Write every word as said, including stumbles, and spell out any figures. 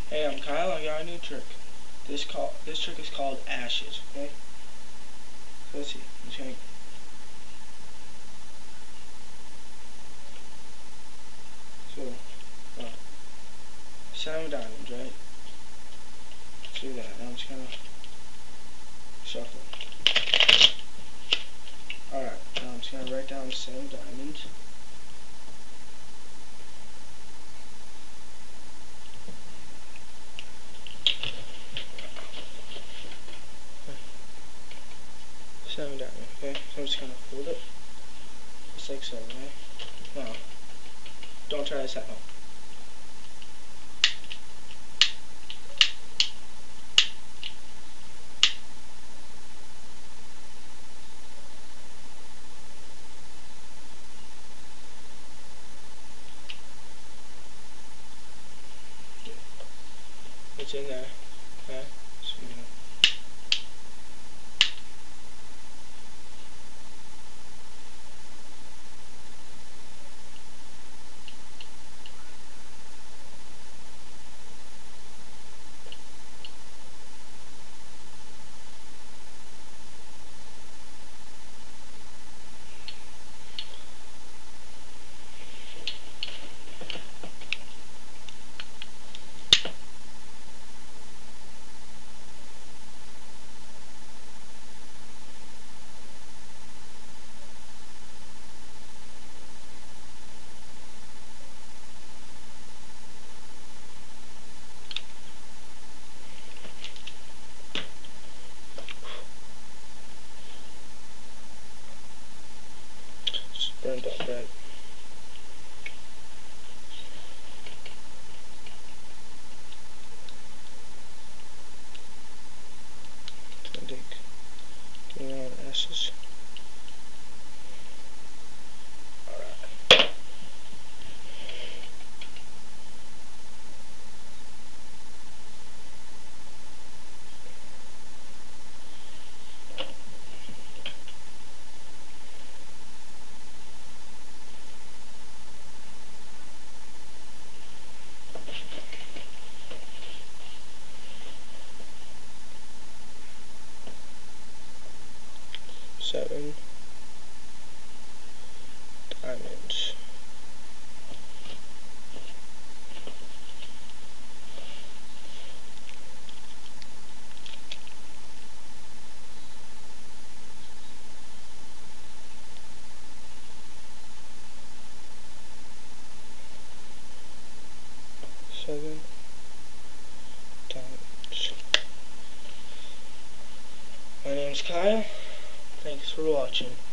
Hey, I'm Kyle. I got a new trick. This call this trick is called ashes. Okay. So let's see. I'm just gonna so uh, seven diamonds, right? Let's do that. Now I'm just gonna shuffle. All right. Now I'm just gonna write down seven diamonds. Seven diamonds. Okay. So I'm just gonna fold it. Just like so, right? Now, don't try this at home. It's in there. Okay. So, you know. Just burnt up bread. So take you know ashes. Alright. Seven diamonds. Seven diamonds. My name's Kyle. Thanks for watching.